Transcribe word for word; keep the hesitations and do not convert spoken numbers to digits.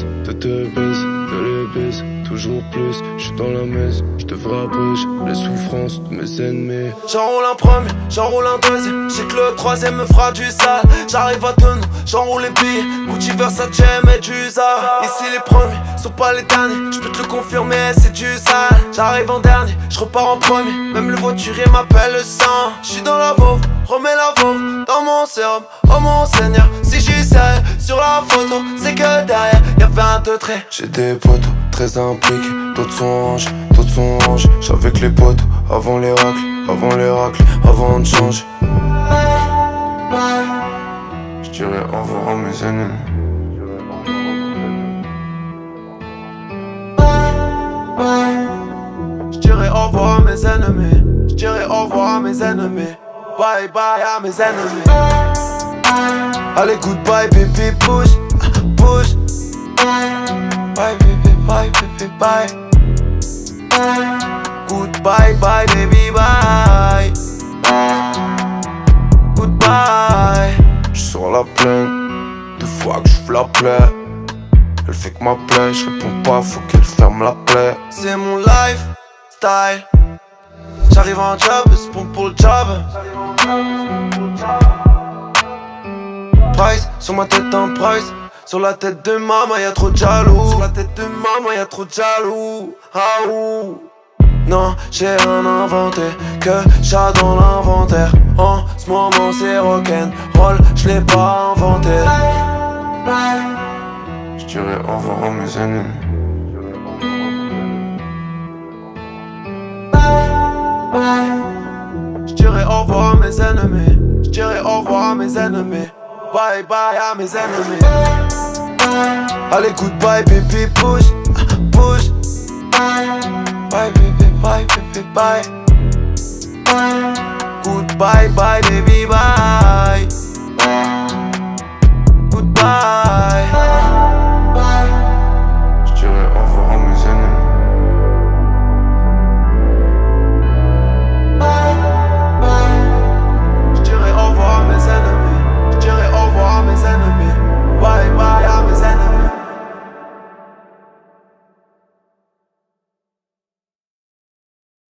baise, de te baise, de les baise, toujours plus. J'suis dans la messe, j'devrais abréger les souffrances de mes ennemis. J'enroule un premier, j'enroule un deuxième. J'sais que le troisième me fera du sale. J'arrive à tonneau, j'enroule les billets. Gucci, Versace, et du Zara. Ici les premiers sont pas les derniers. J'peux te le confirmer, c'est du sale. J'arrive en dernier, j'repars en premier. Même le voiturier m'appelle le sang. J'suis dans la vauve, remets la vauve dans mon sérum. Oh mon Seigneur, si j'suis sérieux sur la photo, c'est que derrière y'a vingt traits. J'ai des potes très impliqués, d'autres sont anges, d'autres sont anges. J'avais que les potes avant les racles, avant les racles, avant de changer. J'dirais au revoir à mes ennemis. J'dirais au revoir à mes ennemis. J'dirais au revoir à mes ennemis. Bye bye à mes ennemis. Allez goodbye baby push, push. Bye baby bye baby bye. Goodbye bye baby bye. Goodbye. J'suis sur la plaine, deux fois que j'ouvre la plaie. Elle fait que ma plaie, j'réponds pas, faut qu'elle ferme la plaie. C'est mon lifestyle. J'arrive en job, c'est bon pour le job. Price, sur ma tête un price. Sur la tête de maman y'a trop de jaloux. Sur la tête de maman y'a trop de jaloux. Ah ouh. Non, j'ai rien inventé, que j'ai dans l'inventaire. En ce moment c'est rock'n'roll, j'l'ai pas inventé. J'dirais au revoir à mes ennemis. J'dirais au revoir à mes ennemis. J'dirais au revoir à mes ennemis. Bye bye à mes ennemis. Allez goodbye baby push, push. Bye baby bye baby bye. Goodbye bye baby